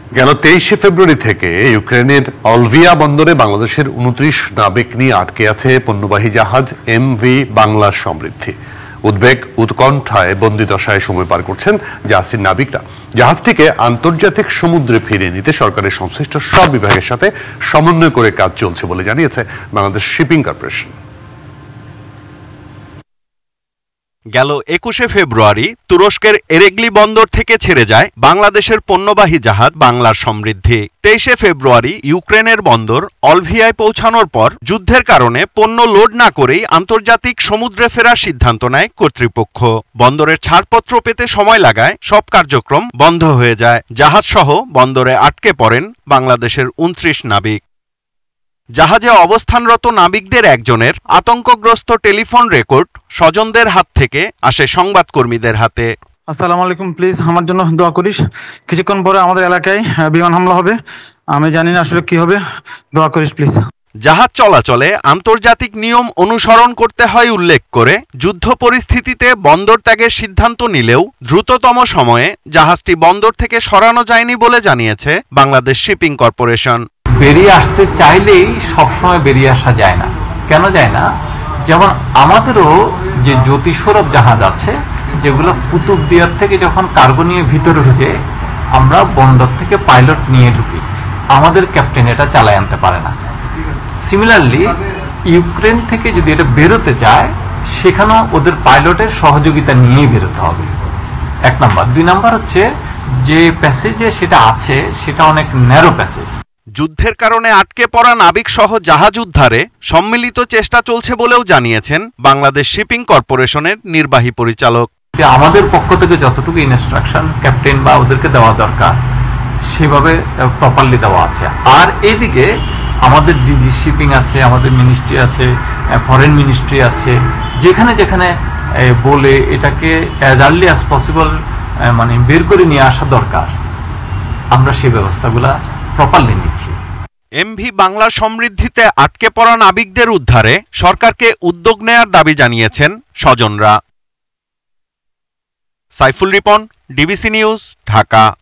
গেল 23শে ফেব্রুয়ারি থেকে ইউক্রেনের অলভিয়া বন্দরে বাংলাদেশের 29 নাবিক নিয়ে আটকে আছে পণ্যবাহী জাহাজ এমভি বাংলার সমৃদ্ধি। উদ্বেগ উৎকণ্ঠায় বন্দি দশায় সময় পার করছেন জাহাজটির নাবিকরা। জাহাজটিকে আন্তর্জাতিক সমুদ্রে ফিরিয়ে নিতে সরকারের সংশ্লিষ্ট সব বিভাগের সাথে সমন্বয় করে কাজ চলছে বলে জানিয়েছে বাংলাদেশ শিপিং কর্পোরেশন। গেল 21শে ফেব্রুয়ারি তুরস্কের এরেগলি বন্দর থেকে ছেড়ে যায় বাংলাদেশের পণ্যবাহী জাহাজ বাংলার সমৃদ্ধি। 23শে ফেব্রুয়ারি ইউক্রেনের বন্দর অলভিয়ায় পৌঁছানোর পর যুদ্ধের কারণে পণ্য লোড না করেই আন্তর্জাতিক সমুদ্রে ফেরার সিদ্ধান্ত নেয় কর্তৃপক্ষ। বন্দরের ছাড়পত্র পেতে সময় লাগায় সব কার্যক্রম বন্ধ হয়ে যায়। জাহাজসহ বন্দরে আটকে পড়েন বাংলাদেশের 29 নাবিক। জাহাজে অবস্থানরত নাবিকদের একজনের আতঙ্কগ্রস্ত টেলিফোন রেকর্ড স্বজনদের হাত থেকে আসে সংবাদকর্মীদের হাতে। আসসালামু আলাইকুম, প্লিজ আমার জন্য দোয়া করিস। কিছুক্ষণ পরে আমাদের এলাকায় বিমান হামলা হবে, আমি জানি না আসলে কি হবে, দোয়া করিস প্লিজ। জাহাজ চলাচলে আন্তর্জাতিক নিয়ম অনুসরণ করতে হয় উল্লেখ করে যুদ্ধ পরিস্থিতিতে বন্দর ত্যাগের সিদ্ধান্ত নিলেও দ্রুততম সময়ে জাহাজটি বন্দর থেকে সরানো যায়নি বলে জানিয়েছে বাংলাদেশ শিপিং কর্পোরেশন। বেরিয়ে আসতে চাইলেই সবসময় বেরিয়ে আসা যায় না। কেন যায় না? যেমন আমাদেরও যে জ্যোতিসৌরভ জাহাজ আছে, যেগুলো কুতুবদিয়ার থেকে যখন কার্গো নিয়ে ভিতরে ঢুকে, আমরা বন্দর থেকে পাইলট নিয়ে ঢুকি, আমাদের ক্যাপ্টেন এটা চালায় আনতে পারে না। সিমিলারলি ইউক্রেন থেকে যদি এটা বেরোতে চায়, সেখানেও ওদের পাইলটের সহযোগিতা নিয়েই বেরোতে হবে, 1 নাম্বার। 2 নাম্বার হচ্ছে যে প্যাসেজে সেটা আছে সেটা অনেক ন্যারো প্যাসেজ। যুদ্ধের কারণে আটকে পড়া নাবিক সহ জাহাজ উদ্ধারে সম্মিলিত চেষ্টা চলছে বলেও জানিয়েছেন বাংলাদেশ শিপিং কর্পোরেশনের নির্বাহী পরিচালক। আমাদের পক্ষ থেকে যতটুকু ইনস্ট্রাকশন ক্যাপ্টেন বা ওদেরকে দেওয়া দরকার সেভাবে প্রপারলি দেওয়া আছে। আর এদিকে আমাদের ডিজি শিপিং আছে, আমাদের মিনিস্ট্রি আছে, ফরেন মিনিস্ট্রি আছে, যেখানে যেখানে বলে এটাকে অ্যাজ আর্লি অ্যাজ পসিবল মানে বের করে নিয়ে আসা দরকার, আমরা সেই ব্যবস্থাগুলা প্রপারলি নিচ্ছি। এমভি বাংলার সমৃদ্ধিতে আটকে পড়া নাবিকদের উদ্ধারে সরকারকে উদ্যোগ নেয়ার দাবি জানিয়েছেন স্বজনরা। Saiful Ripon, DBC news, Dhaka.